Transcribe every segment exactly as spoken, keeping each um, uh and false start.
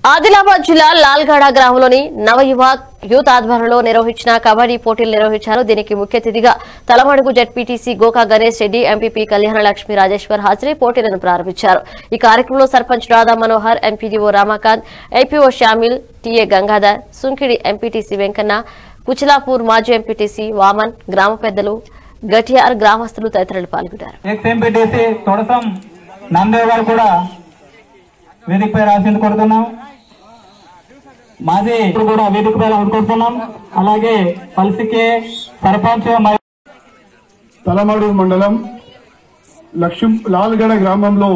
ఆదిలాబాద్ జిల్లా లాల్గఢ గ్రామంలోని నవయువ యూత్ ఆధ్వర్యంలో నిర్వహించిన కబడ్డీ పోటీలు నిర్వహించారు. దీనికి ముఖ్య అతిథిగా తలమడుగు జెడ్పీటీసీ గోకా గణేష్ రెడ్డి, ఎంపీపీ కళ్యాణ లక్ష్మి రాజేశ్వర్ హాజరై పోటీలను ప్రారంభించారు. ఈ కార్యక్రమంలో sarpanch Radha Manohar, MPDO Ramakant, IPO Shamil, TA Gangadhar, Sunkidi MPTC Venkanna, Kuchilapur మాజీ ఎంపీటీసీ వామన్, గ్రామ పెద్దలు, గటియార్ గ్రామస్తులు తదితరులు పాల్గొన్నారు. వేదికపై రాసింది కొడుతున్నాం. మాజీ కూడా వేదికపై కొడుతున్నాం. అలాగే పల్సికే సర్పంచ్ తలమడు మండలం లక్ష్మీ లాల్గఢ గ్రామంలో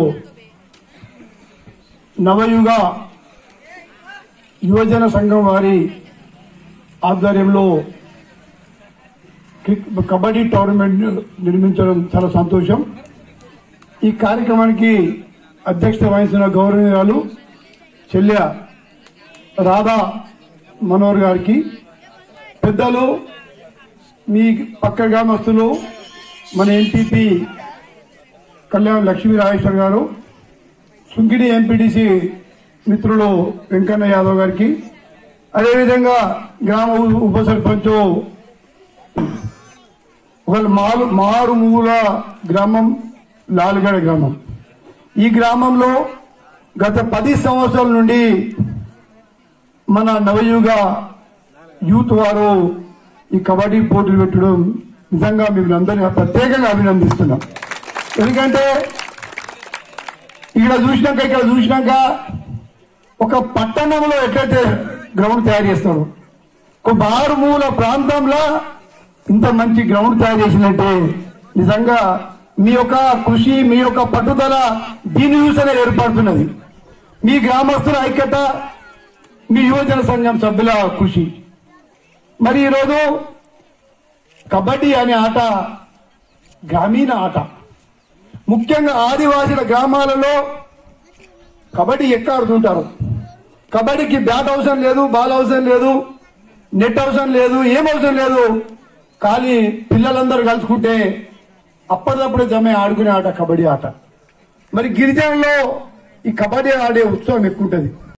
నవయుగ యువజన సంఘం వారి ఆధ్వర్యంలో కబడ్డీ టోర్నమెంట్ నిర్మించడం చాలా సంతోషం. ఈ కార్యక్రమానికి అధ్యక్షత వహించిన గౌరవనీయురాలు చెల్లె రాధా మనోహర్ గారికి, పెద్దలు, మీ పక్క గ్రామస్తులు, మన ఎంపీపీ కళ్యాణ లక్ష్మీ రాజేశ్వర్ గారు, సుంకిడి ఎంపీటీసీ మిత్రులు వెంకన్న యాదవ్ గారికి, అదేవిధంగా గ్రామ ఉప సర్పంచ్ ఒక మారు మారుమూల గ్రామం లాల్గఢ గ్రామం. ఈ గ్రామంలో గత పది సంవత్సరాల నుండి మన నవయుగ యూత్ వారు ఈ కబడ్డీ పోటీలు పెట్టడం నిజంగా మిమ్మల్ని అందరినీ ప్రత్యేకంగా అభినందిస్తున్నాం. ఎందుకంటే ఇక్కడ చూసినాక ఇక్కడ చూసినాక ఒక పట్టణంలో ఎట్లయితే గ్రౌండ్ తయారు చేస్తాడు, ఒక మారుమూల ప్రాంతంలో ఇంత మంచి గ్రౌండ్ తయారు చేసినట్టే నిజంగా మీ యొక్క కృషి, మీ యొక్క పట్టుదల దీని చూసనే ఏర్పడుతున్నది. మీ గ్రామస్తుల ఐక్యత, మీ యువజన సంఘం సభ్యుల కృషి. మరి ఈరోజు కబడ్డీ అనే ఆట గ్రామీణ ఆట. ముఖ్యంగా ఆదివాసీల గ్రామాలలో కబడ్డీ ఎక్కడ ఆడుతుంటారు. కబడ్డీకి బ్యాట్ అవసరం లేదు, బాల్ అవసరం లేదు, నెట్ అవసరం లేదు, ఏం అవసరం లేదు. కానీ పిల్లలందరూ కలుసుకుంటే అప్పటిదప్పుడే జమే ఆడుకునే ఆట కబడ్డీ ఆట. మరి గిరిజనుల్లో ఈ కబడ్డీ ఆడే ఉత్సవం ఎక్కువ ఉంటుంది.